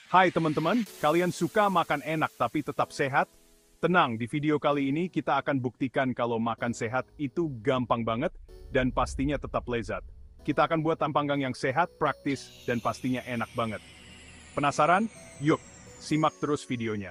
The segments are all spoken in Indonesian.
Hai teman-teman, kalian suka makan enak tapi tetap sehat? Tenang, di video kali ini kita akan buktikan kalau makan sehat itu gampang banget dan pastinya tetap lezat. Kita akan buat ayam panggang yang sehat, praktis, dan pastinya enak banget. Penasaran? Yuk, simak terus videonya.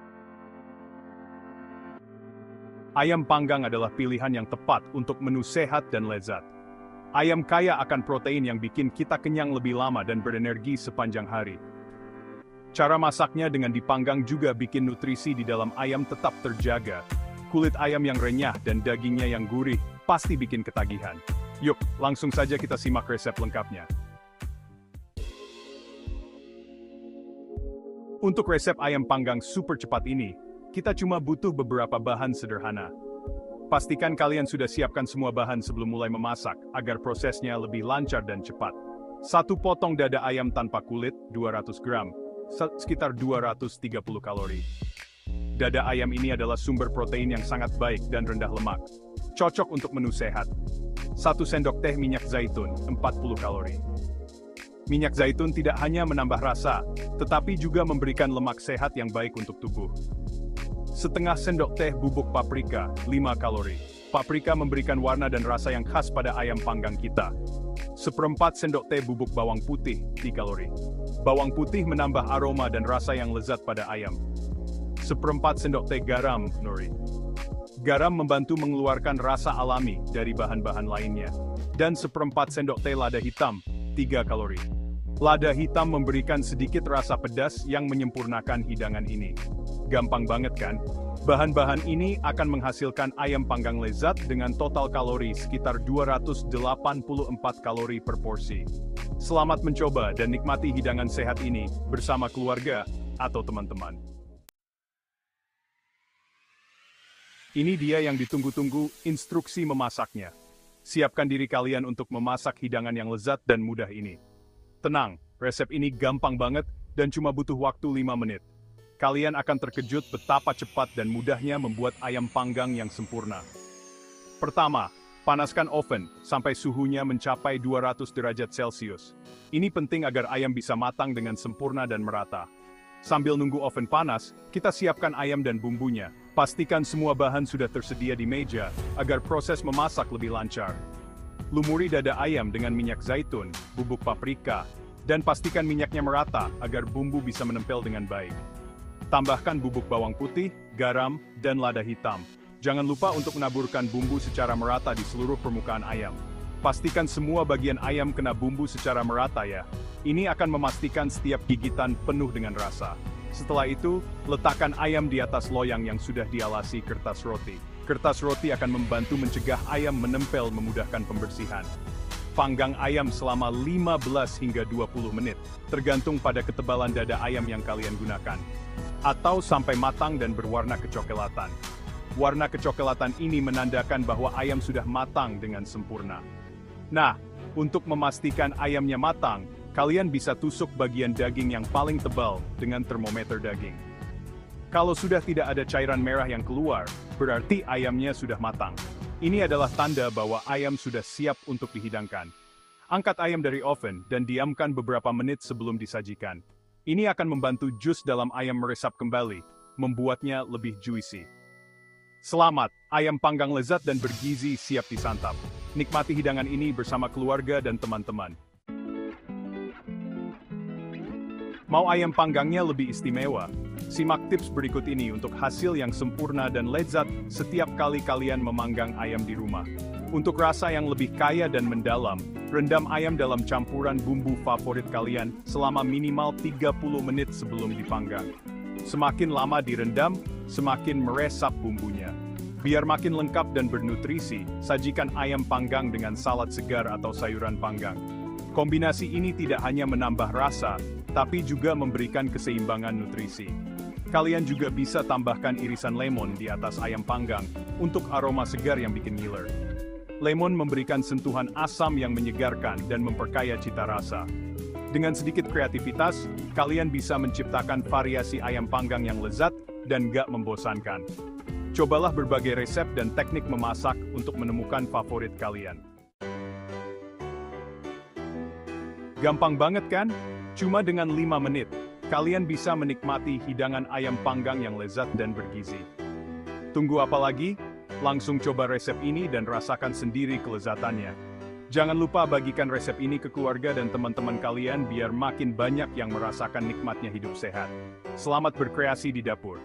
Ayam panggang adalah pilihan yang tepat untuk menu sehat dan lezat. Ayam kaya akan protein yang bikin kita kenyang lebih lama dan berenergi sepanjang hari. Cara masaknya dengan dipanggang juga bikin nutrisi di dalam ayam tetap terjaga. Kulit ayam yang renyah dan dagingnya yang gurih pasti bikin ketagihan. Yuk, langsung saja kita simak resep lengkapnya. Untuk resep ayam panggang super cepat ini, kita cuma butuh beberapa bahan sederhana. Pastikan kalian sudah siapkan semua bahan sebelum mulai memasak, agar prosesnya lebih lancar dan cepat. 1 potong dada ayam tanpa kulit, 200 gram. Sekitar 230 kalori. Dada ayam ini adalah sumber protein yang sangat baik dan rendah lemak. Cocok untuk menu sehat. 1 sendok teh minyak zaitun, 40 kalori. Minyak zaitun tidak hanya menambah rasa, tetapi juga memberikan lemak sehat yang baik untuk tubuh. Setengah sendok teh bubuk paprika, 5 kalori. Paprika memberikan warna dan rasa yang khas pada ayam panggang kita. 1/4 sendok teh bubuk bawang putih, 3 kalori. Bawang putih menambah aroma dan rasa yang lezat pada ayam. 1/4 sendok teh garam, nori. Garam membantu mengeluarkan rasa alami dari bahan-bahan lainnya. Dan 1/4 sendok teh lada hitam, 3 kalori. Lada hitam memberikan sedikit rasa pedas yang menyempurnakan hidangan ini. Gampang banget kan? Bahan-bahan ini akan menghasilkan ayam panggang lezat dengan total kalori sekitar 284 kalori per porsi. Selamat mencoba dan nikmati hidangan sehat ini bersama keluarga atau teman-teman. Ini dia yang ditunggu-tunggu, instruksi memasaknya. Siapkan diri kalian untuk memasak hidangan yang lezat dan mudah ini. Tenang, resep ini gampang banget dan cuma butuh waktu 5 menit. Kalian akan terkejut betapa cepat dan mudahnya membuat ayam panggang yang sempurna. Pertama, panaskan oven sampai suhunya mencapai 200 derajat Celcius. Ini penting agar ayam bisa matang dengan sempurna dan merata. Sambil nunggu oven panas, kita siapkan ayam dan bumbunya. Pastikan semua bahan sudah tersedia di meja agar proses memasak lebih lancar. Lumuri dada ayam dengan minyak zaitun, bubuk paprika, dan pastikan minyaknya merata agar bumbu bisa menempel dengan baik. Tambahkan bubuk bawang putih, garam, dan lada hitam. Jangan lupa untuk menaburkan bumbu secara merata di seluruh permukaan ayam. Pastikan semua bagian ayam kena bumbu secara merata ya. Ini akan memastikan setiap gigitan penuh dengan rasa. Setelah itu, letakkan ayam di atas loyang yang sudah dialasi kertas roti. Kertas roti akan membantu mencegah ayam menempel memudahkan pembersihan. Panggang ayam selama 15 hingga 20 menit, tergantung pada ketebalan dada ayam yang kalian gunakan. Atau sampai matang dan berwarna kecoklatan. Warna kecoklatan ini menandakan bahwa ayam sudah matang dengan sempurna. Nah, untuk memastikan ayamnya matang, kalian bisa tusuk bagian daging yang paling tebal dengan termometer daging. Kalau sudah tidak ada cairan merah yang keluar, berarti ayamnya sudah matang. Ini adalah tanda bahwa ayam sudah siap untuk dihidangkan. Angkat ayam dari oven dan diamkan beberapa menit sebelum disajikan. Ini akan membantu jus dalam ayam meresap kembali, membuatnya lebih juicy. Selamat, ayam panggang lezat dan bergizi siap disantap. Nikmati hidangan ini bersama keluarga dan teman-teman. Mau ayam panggangnya lebih istimewa? Simak tips berikut ini untuk hasil yang sempurna dan lezat setiap kali kalian memanggang ayam di rumah. Untuk rasa yang lebih kaya dan mendalam, rendam ayam dalam campuran bumbu favorit kalian selama minimal 30 menit sebelum dipanggang. Semakin lama direndam, semakin meresap bumbunya. Biar makin lengkap dan bernutrisi, sajikan ayam panggang dengan salad segar atau sayuran panggang. Kombinasi ini tidak hanya menambah rasa, tapi juga memberikan keseimbangan nutrisi. Kalian juga bisa tambahkan irisan lemon di atas ayam panggang untuk aroma segar yang bikin ngiler. Lemon memberikan sentuhan asam yang menyegarkan dan memperkaya cita rasa. Dengan sedikit kreativitas, kalian bisa menciptakan variasi ayam panggang yang lezat dan gak membosankan. Cobalah berbagai resep dan teknik memasak untuk menemukan favorit kalian. Gampang banget kan? Cuma dengan 5 menit, kalian bisa menikmati hidangan ayam panggang yang lezat dan bergizi. Tunggu apa lagi? Langsung coba resep ini dan rasakan sendiri kelezatannya. Jangan lupa bagikan resep ini ke keluarga dan teman-teman kalian biar makin banyak yang merasakan nikmatnya hidup sehat. Selamat berkreasi di dapur.